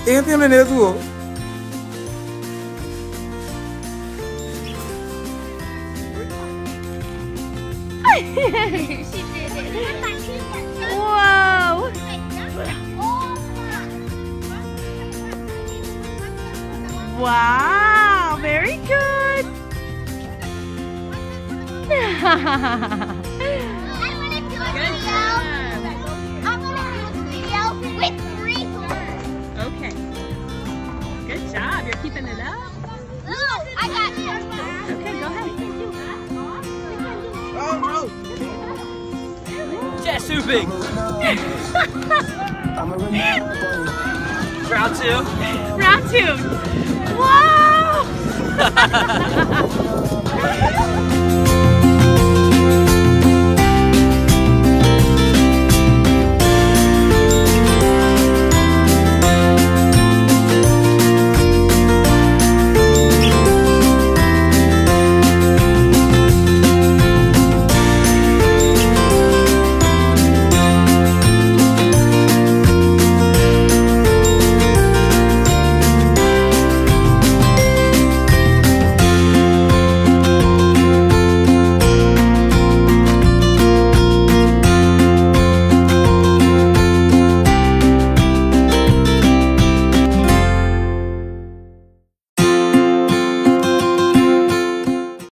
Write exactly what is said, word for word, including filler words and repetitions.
Ingat yang nenek tuh. She did it. Whoa. Wow, very good. I want to do a video. I want to do a video with three horses. Okay. Good job. You're keeping it up. Look, I got it. Okay, go ahead. Oh no! Jet swooping. Round two. Round two. Wow!